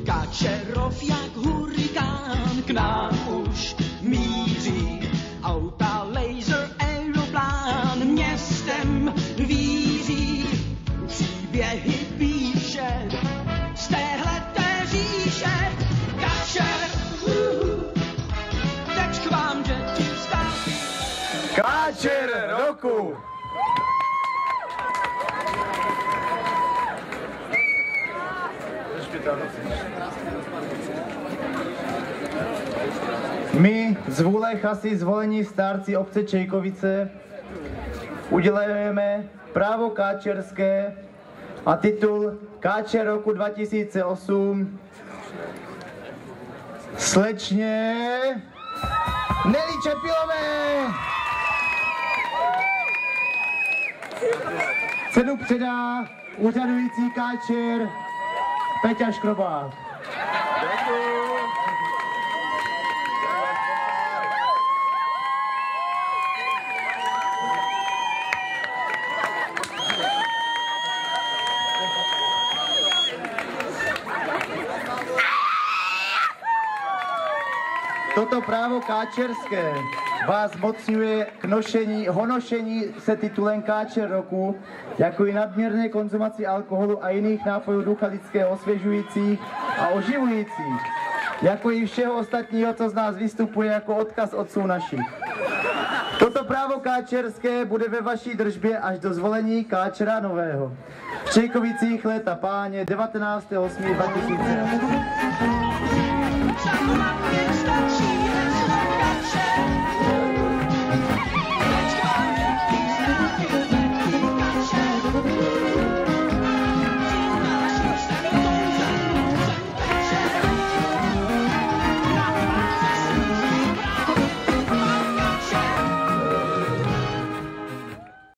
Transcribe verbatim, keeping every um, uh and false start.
Káčerov jak hurikán k nám už míří. Auta, laser, aeroplán městem víří. Příběhy píše z téhleté říše. Káčer, uh, teď k vám děti vstát. Káčer roku! My, z vůle chasy zvolení starci obce Čejkovice, udělujeme právo káčerské a titul Káčer roku dva tisíce osm slečně Nelly Čepilové. Cenu předá úřadující káčer Peťa Škrobák. Toto právo káčerské vás zmocňuje k nošení, honošení se titulem Káčer roku, jako i nadměrné konzumaci alkoholu a jiných nápojů ducha lidského osvěžujících a oživujících, jako i všeho ostatního, co z nás vystupuje jako odkaz otců našich. Toto právo káčerské bude ve vaší držbě až do zvolení káčera nového. V Čejkovicích léta páně devatenáctého osmého dva tisíce. Stačí